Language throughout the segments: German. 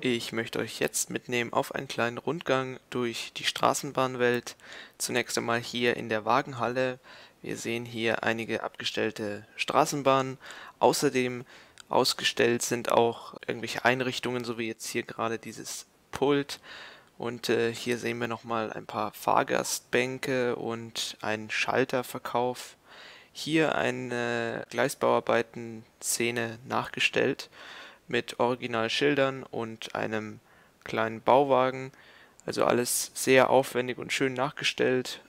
Ich möchte euch jetzt mitnehmen auf einen kleinen Rundgang durch die Straßenbahnwelt. Zunächst einmal hier in der Wagenhalle. Wir sehen hier einige abgestellte Straßenbahnen. Außerdem ausgestellt sind auch irgendwelche Einrichtungen, so wie jetzt hier gerade dieses Pult. Und hier sehen wir nochmal ein paar Fahrgastbänke und einen Schalterverkauf. Hier eine Gleisbauarbeiten-Szene nachgestellt mit Originalschildern und einem kleinen Bauwagen. Also alles sehr aufwendig und schön nachgestellt.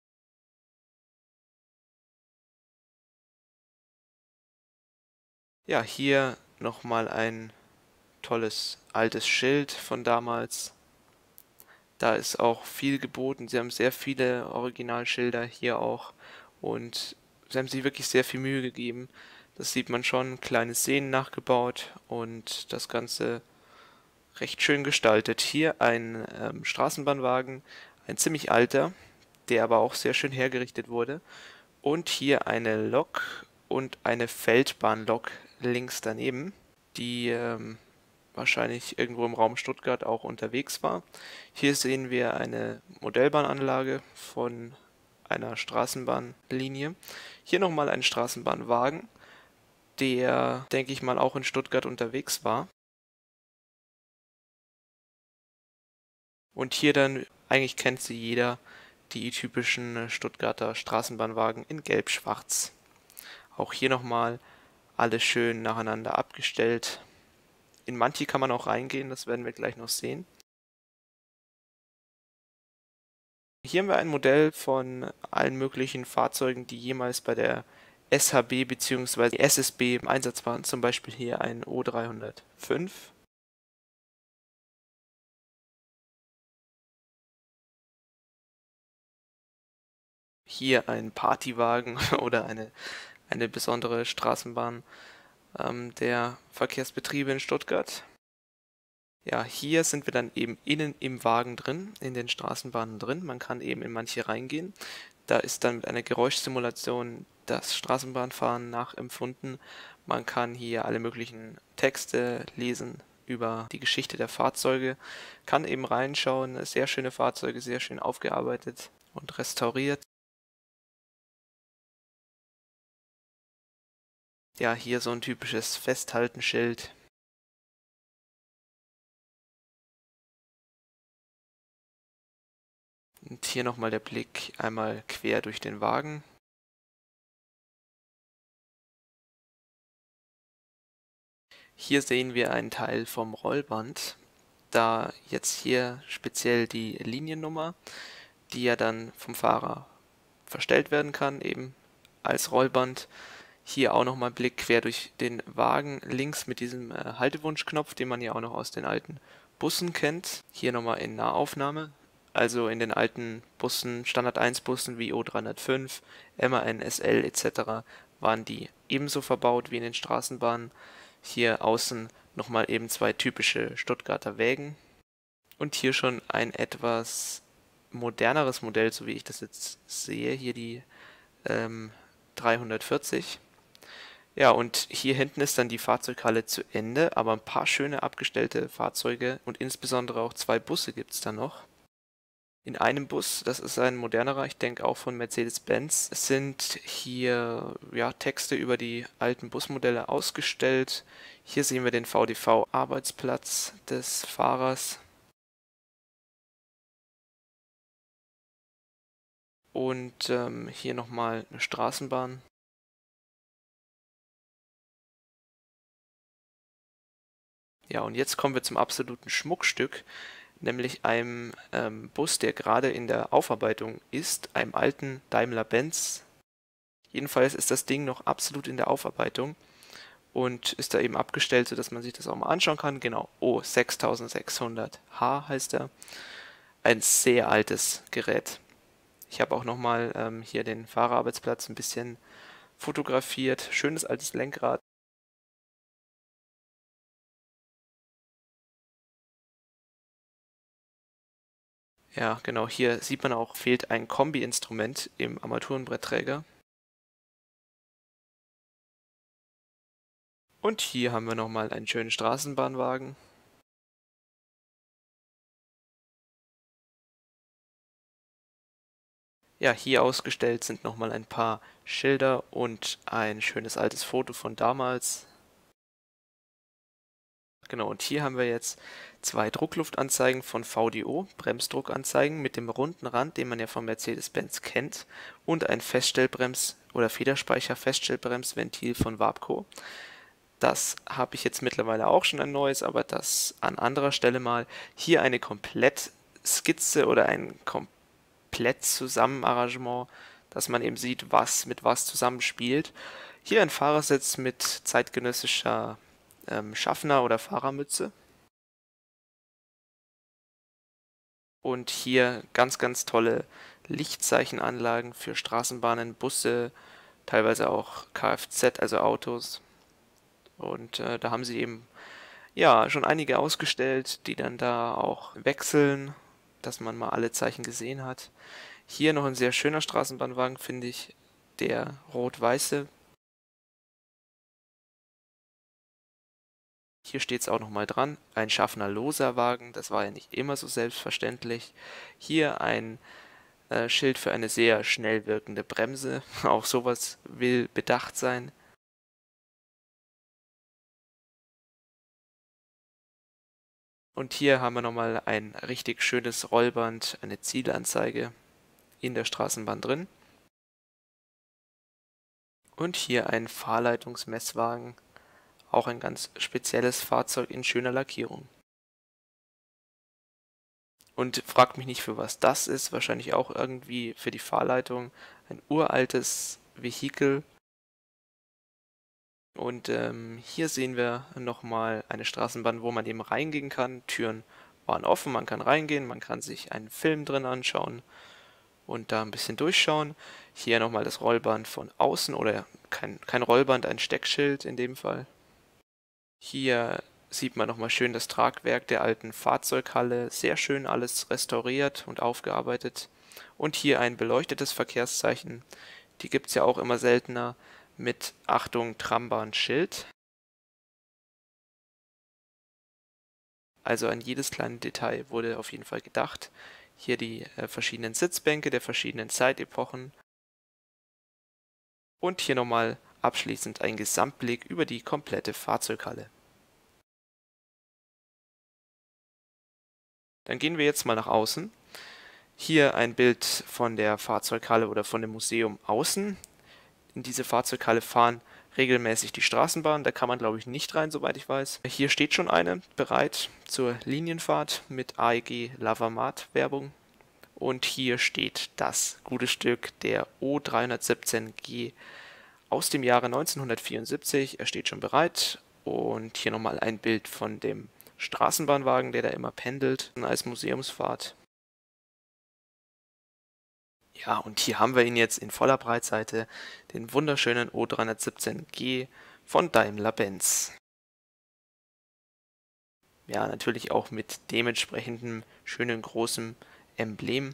Ja, hier nochmal ein tolles altes Schild von damals. Da ist auch viel geboten. Sie haben sehr viele Originalschilder hier auch und sie haben sich wirklich sehr viel Mühe gegeben. Das sieht man schon, kleine Szenen nachgebaut und das Ganze recht schön gestaltet. Hier ein Straßenbahnwagen, ein ziemlich alter, der aber auch sehr schön hergerichtet wurde. Und hier eine Lok und eine Feldbahnlok links daneben, die wahrscheinlich irgendwo im Raum Stuttgart auch unterwegs war. Hier sehen wir eine Modellbahnanlage von einer Straßenbahnlinie. Hier nochmal ein Straßenbahnwagen, der, denke ich mal, auch in Stuttgart unterwegs war. Und hier dann, eigentlich kennt sie jeder, die typischen Stuttgarter Straßenbahnwagen in Gelb-Schwarz. Auch hier nochmal alles schön nacheinander abgestellt. In manche kann man auch reingehen, das werden wir gleich noch sehen. Hier haben wir ein Modell von allen möglichen Fahrzeugen, die jemals bei der SHB bzw. SSB im Einsatz waren. Zum Beispiel hier ein O305. Hier ein Partywagen oder eine besondere Straßenbahn der Verkehrsbetriebe in Stuttgart. Ja, hier sind wir dann eben innen im Wagen drin, in den Straßenbahnen drin. Man kann eben in manche reingehen. Da ist dann mit einer Geräuschsimulation das Straßenbahnfahren nachempfunden. Man kann hier alle möglichen Texte lesen über die Geschichte der Fahrzeuge, kann eben reinschauen. Sehr schöne Fahrzeuge, sehr schön aufgearbeitet und restauriert. Ja, hier so ein typisches Festhaltenschild. Und hier nochmal der Blick einmal quer durch den Wagen. Hier sehen wir einen Teil vom Rollband, da jetzt hier speziell die Liniennummer, die ja dann vom Fahrer verstellt werden kann, eben als Rollband. Hier auch nochmal Blick quer durch den Wagen, links mit diesem Haltewunschknopf, den man ja auch noch aus den alten Bussen kennt. Hier nochmal in Nahaufnahme. Also in den alten Bussen, Standard 1 Bussen wie O305, MAN, SL etc. waren die ebenso verbaut wie in den Straßenbahnen. Hier außen nochmal eben zwei typische Stuttgarter Wägen. Und hier schon ein etwas moderneres Modell, so wie ich das jetzt sehe. Hier die 340. Ja, und hier hinten ist dann die Fahrzeughalle zu Ende, aber ein paar schöne abgestellte Fahrzeuge und insbesondere auch zwei Busse gibt es da noch. In einem Bus, das ist ein modernerer, ich denke auch von Mercedes-Benz, sind hier ja, Texte über die alten Busmodelle ausgestellt. Hier sehen wir den VDV-Arbeitsplatz des Fahrers und hier nochmal eine Straßenbahn. Ja, und jetzt kommen wir zum absoluten Schmuckstück, nämlich einem Bus, der gerade in der Aufarbeitung ist, einem alten Daimler-Benz. Jedenfalls ist das Ding noch absolut in der Aufarbeitung und ist da eben abgestellt, sodass man sich das auch mal anschauen kann. Genau, O6600H heißt er. Ein sehr altes Gerät. Ich habe auch nochmal hier den Fahrerarbeitsplatz ein bisschen fotografiert. Schönes altes Lenkrad. Ja, genau, hier sieht man auch, fehlt ein Kombi-Instrument im Armaturenbrettträger. Und hier haben wir nochmal einen schönen Straßenbahnwagen. Ja, hier ausgestellt sind nochmal ein paar Schilder und ein schönes altes Foto von damals. Genau, und hier haben wir jetzt zwei Druckluftanzeigen von VDO, Bremsdruckanzeigen mit dem runden Rand, den man ja von Mercedes-Benz kennt, und ein Feststellbrems- oder Federspeicher-Feststellbremsventil von Wabco. Das habe ich jetzt mittlerweile auch schon ein neues, aber das an anderer Stelle mal. Hier eine Komplettskizze oder ein Komplett-Zusammenarrangement, dass man eben sieht, was mit was zusammenspielt. Hier ein Fahrersitz mit zeitgenössischer Schaffner- oder Fahrermütze. Und hier ganz tolle Lichtzeichenanlagen für Straßenbahnen, Busse, teilweise auch Kfz, also Autos. Und da haben sie eben ja schon einige ausgestellt, die dann da auch wechseln, dass man mal alle Zeichen gesehen hat. Hier noch ein sehr schöner Straßenbahnwagen, finde ich, der rot-weiße. Hier steht es auch nochmal dran, ein Schaffner Loser-Wagen, das war ja nicht immer so selbstverständlich. Hier ein Schild für eine sehr schnell wirkende Bremse, auch sowas will bedacht sein. Und hier haben wir nochmal ein richtig schönes Rollband, eine Zielanzeige in der Straßenbahn drin. Und hier ein Fahrleitungsmesswagen, auch ein ganz spezielles Fahrzeug in schöner Lackierung. Und fragt mich nicht, für was das ist, wahrscheinlich auch irgendwie für die Fahrleitung. Ein uraltes Vehikel. Und hier sehen wir nochmal eine Straßenbahn, wo man eben reingehen kann. Türen waren offen, man kann reingehen, man kann sich einen Film drin anschauen und da ein bisschen durchschauen. Hier nochmal das Rollband von außen oder kein Rollband, ein Steckschild in dem Fall. Hier sieht man nochmal schön das Tragwerk der alten Fahrzeughalle. Sehr schön alles restauriert und aufgearbeitet. Und hier ein beleuchtetes Verkehrszeichen. Die gibt es ja auch immer seltener mit Achtung Trambahn-Schild. Also an jedes kleine Detail wurde auf jeden Fall gedacht. Hier die verschiedenen Sitzbänke der verschiedenen Zeitepochen. Und hier nochmal abschließend ein Gesamtblick über die komplette Fahrzeughalle. Dann gehen wir jetzt mal nach außen. Hier ein Bild von der Fahrzeughalle oder von dem Museum außen. In diese Fahrzeughalle fahren regelmäßig die Straßenbahnen. Da kann man, glaube ich, nicht rein, soweit ich weiß. Hier steht schon eine bereit zur Linienfahrt mit AEG Lavamat-Werbung. Und hier steht das gute Stück der O317G aus dem Jahre 1974. Er steht schon bereit. Und hier nochmal ein Bild von dem Straßenbahnwagen, der da immer pendelt als Museumsfahrt. Ja, und hier haben wir ihn jetzt in voller Breitseite, den wunderschönen O317G von Daimler-Benz. Ja, natürlich auch mit dementsprechendem schönen großem Emblem.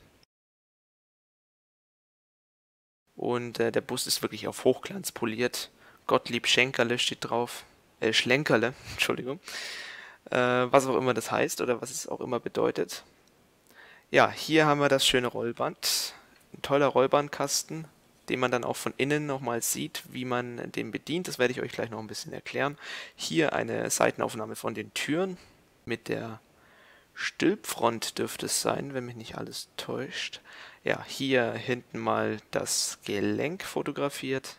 Und der Bus ist wirklich auf Hochglanz poliert. Gottlieb Schenkerle steht drauf. Schlenkerle, Entschuldigung. Was auch immer das heißt oder was es auch immer bedeutet. Ja, hier haben wir das schöne Rollband. Ein toller Rollbandkasten, den man dann auch von innen nochmal sieht, wie man den bedient. Das werde ich euch gleich noch ein bisschen erklären. Hier eine Seitenaufnahme von den Türen mit der Stülpfront dürfte es sein, wenn mich nicht alles täuscht. Ja, hier hinten mal das Gelenk fotografiert.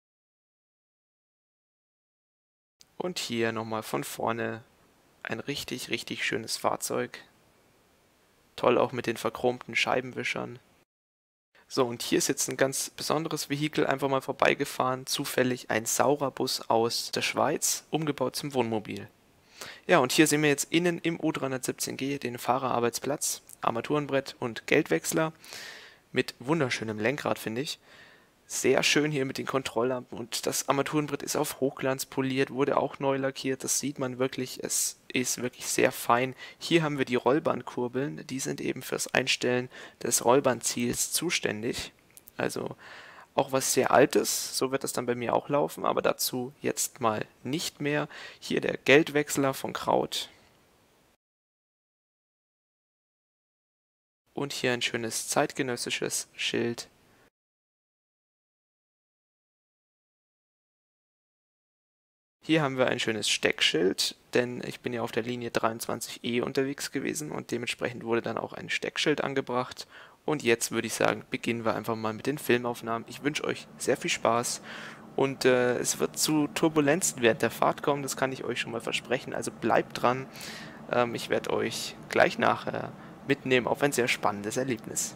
Und hier nochmal von vorne ein richtig schönes Fahrzeug. Toll auch mit den verchromten Scheibenwischern. So, und hier ist jetzt ein ganz besonderes Vehikel einfach mal vorbeigefahren, zufällig ein Saurabus aus der Schweiz, umgebaut zum Wohnmobil. Ja, und hier sehen wir jetzt innen im U317G den Fahrerarbeitsplatz, Armaturenbrett und Geldwechsler mit wunderschönem Lenkrad, finde ich. Sehr schön hier mit den Kontrolllampen und das Armaturenbrett ist auf Hochglanz poliert, wurde auch neu lackiert, das sieht man wirklich, es ist wirklich sehr fein. Hier haben wir die Rollbandkurbeln, die sind eben fürs Einstellen des Rollbandziels zuständig. Also auch was sehr Altes, so wird das dann bei mir auch laufen, aber dazu jetzt mal nicht mehr. Hier der Geldwechsler von Kraut. Und hier ein schönes zeitgenössisches Schild Hier haben wir ein schönes Steckschild, denn ich bin ja auf der Linie 23E unterwegs gewesen und dementsprechend wurde dann auch ein Steckschild angebracht. Und jetzt würde ich sagen, beginnen wir einfach mal mit den Filmaufnahmen. Ich wünsche euch sehr viel Spaß und es wird zu Turbulenzen während der Fahrt kommen, das kann ich euch schon mal versprechen. Also bleibt dran, ich werde euch gleich nachher mitnehmen auf ein sehr spannendes Erlebnis.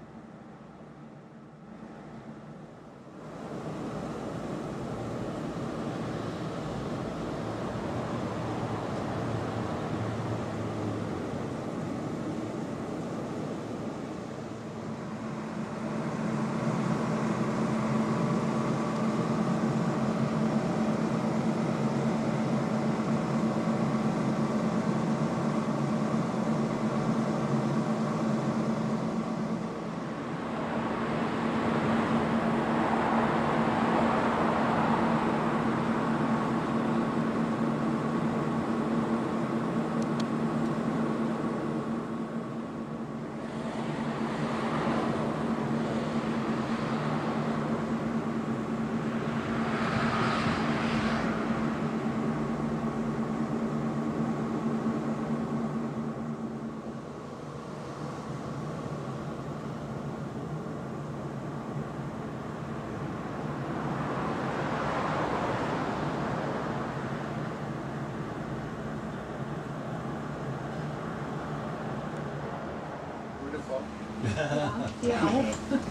Ja, dir auch.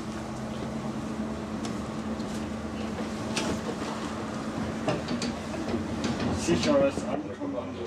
Sicheres Ankommando.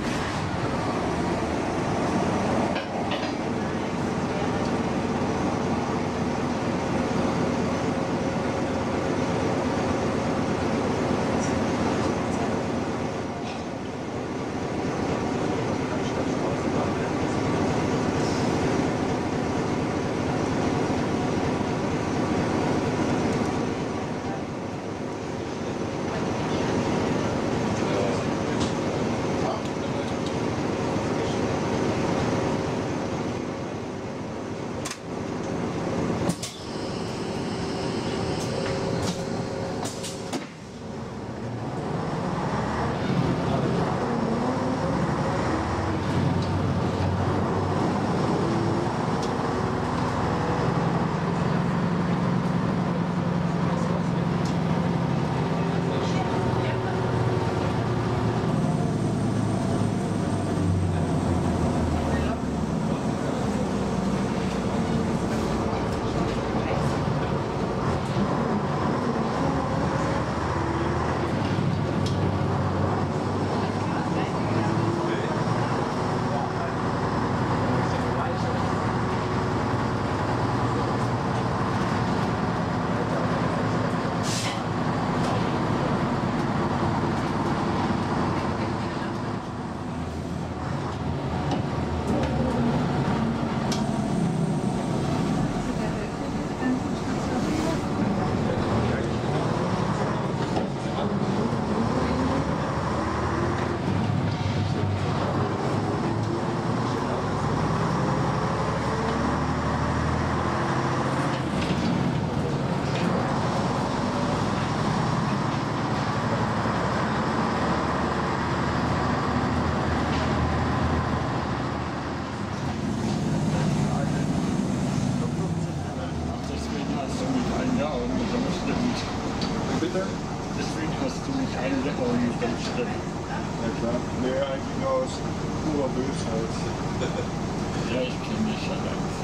Bitte? Deswegen hast du mich ein Jahr nicht angestellt. Ja klar. Nee, eigentlich nur aus purer Bösheit. Ja, ich kenne dich schon.